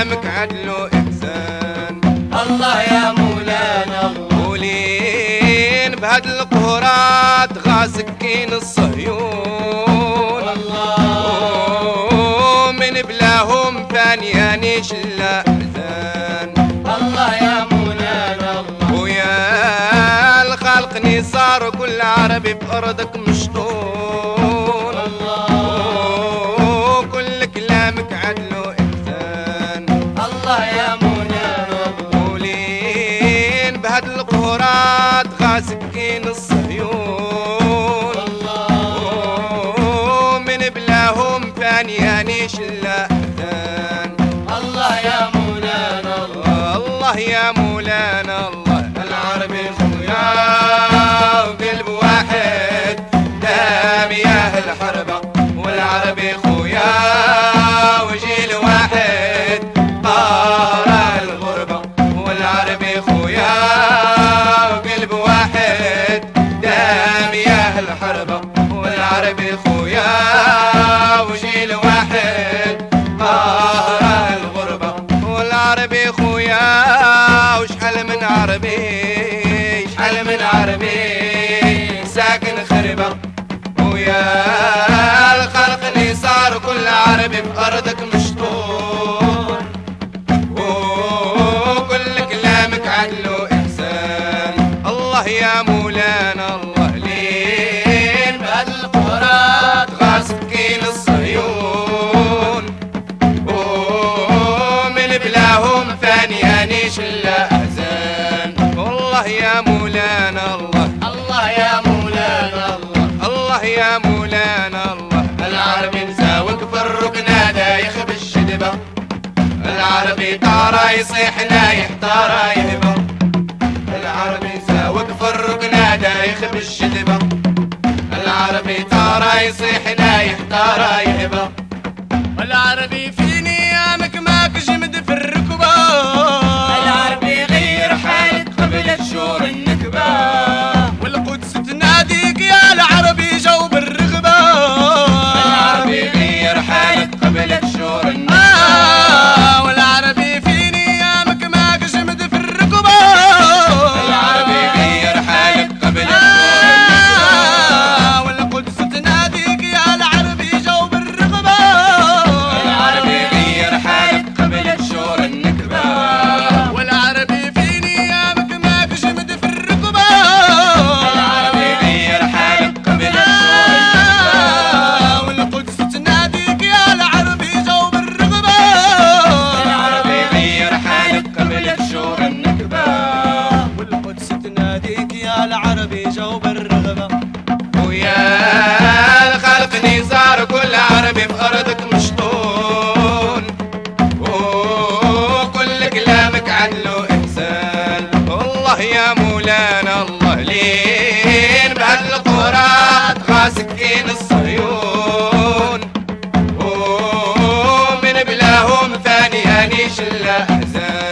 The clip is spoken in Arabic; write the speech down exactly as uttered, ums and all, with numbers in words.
كلامك عدل وإحسان. الله يا مولانا الله. ولين بهاد القهرات غاسكين الصهيون. الله من بلاهم ثانية نيش لا أحزان. الله يا مولانا الله. ويا الخلق نصار كل عربي بأرضك مشطون. الله كل كلامك عدل وإحسان. الله يا مولانا الله. ولين بهاد القهرات غاسكين الصهيون. الله من بلاهم ثانية نيش لا أحزان. الله يا مولانا الله. الله يا مولانا الله. العربي خويا وقلب واحد دام ياه الحربة. والعربي خويا وجيل واحد قهر الغربة. والعربي خويا وقلب واحد دام ياه الحربة. والعربي خويا وجيل واحد قهر الغربة. والعربي خويا وشحال من عربي شحال من عربي ساكن خربة. ويا الخلق اللي صار كل عربي بأرضك مشطون. وكل كلامك عدل وإحسان. الله يا مولانا الله. لين بهاد القهرات غاسكين الصهيون. ومن بلاهم ثانية نيش لا أحزان. والله يا مولانا الله. الله يا مولانا الله. الله يا مولانا الله. العربي مساوك في الركنة دايخ بالشدبة. العربي طارا يصيح نايح طارا يهبة. العربي مساوك في الركنة دايخ بالشدبة. العربي طارا يصيح نايح طارا يهبة. العربي في نيامك ماك جمد في الركبة. العربي غير حالك قبل شهور النكبة. والقدس تناديك يا العربي جو بالرغبة. العربي غير حالك قبل شهور النكبة. آه والعربي في نيامك ماك جمد في الركبة. العربي غير حالك قبل شهور آه والقدس تناديك يا العربي جو بالرغبة. العربي غير حالك قبل شهور النكبة. والعربي في نيامك ماك جمد في الركبة. العربي غير حالك قبل شهور آه والقدس تناديك يا العربي جو بالرغبة. العربي غير حالك قبل شهور النكبة. والقدس تناديك يا العربي جو بالرغبة. ويا الخلق نزار كل عربي بأرضك مشطون. وكل كلامك عدل وإحسان. الله يا مولانا الله. لين بهاد القهرات غاسكين الصهيون. ومن بلاهم ثانية نيش لا أحزان.